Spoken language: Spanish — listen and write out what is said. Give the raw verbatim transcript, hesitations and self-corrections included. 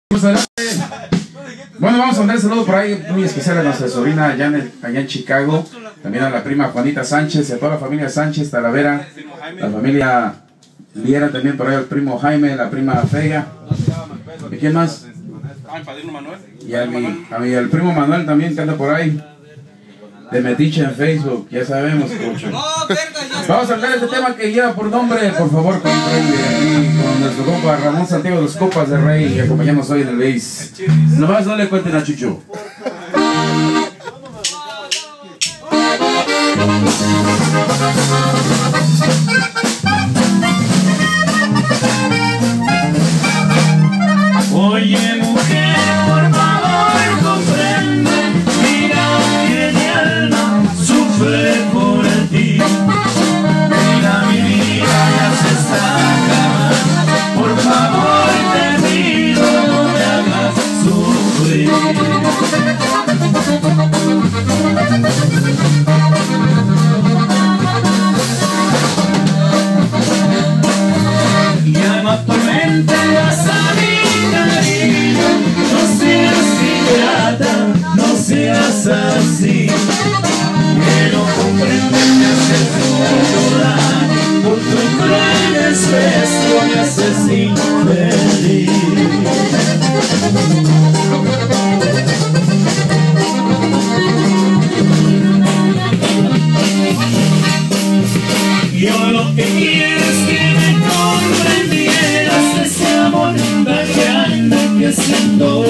Bueno, vamos a mandar un saludo por ahí muy especial a nuestra sobrina Janet allá en Chicago, también a la prima Juanita Sánchez y a toda la familia Sánchez, Talavera, la familia Liera también por ahí, el primo Jaime, la prima Feria. ¿Y quién más? Y a mi, a mi el primo Manuel también que anda por ahí, de Metiche en Facebook, ya sabemos, cocho. Vamos a hablar de este tema que lleva por nombre, por favor, con, aquí, con nuestro compa Ramón Santiago de los Copas de Rey, y acompañamos hoy en el Beis. Nomás no le cuenten a Chucho. Oye, mujer, por favor, comprende, mira que mi alma sufre por ti. Mira, mi vida ya se está acabando, por favor te pido no me hagas sufrir. Ya no atormentas a mi cariño, no seas ingrata, no seas así. Que no comprendes, me haces llorar, por tu cruel desprecio me haces infeliz. Yo lo que quiero es que me comprendieras, ese amor tan grande que siento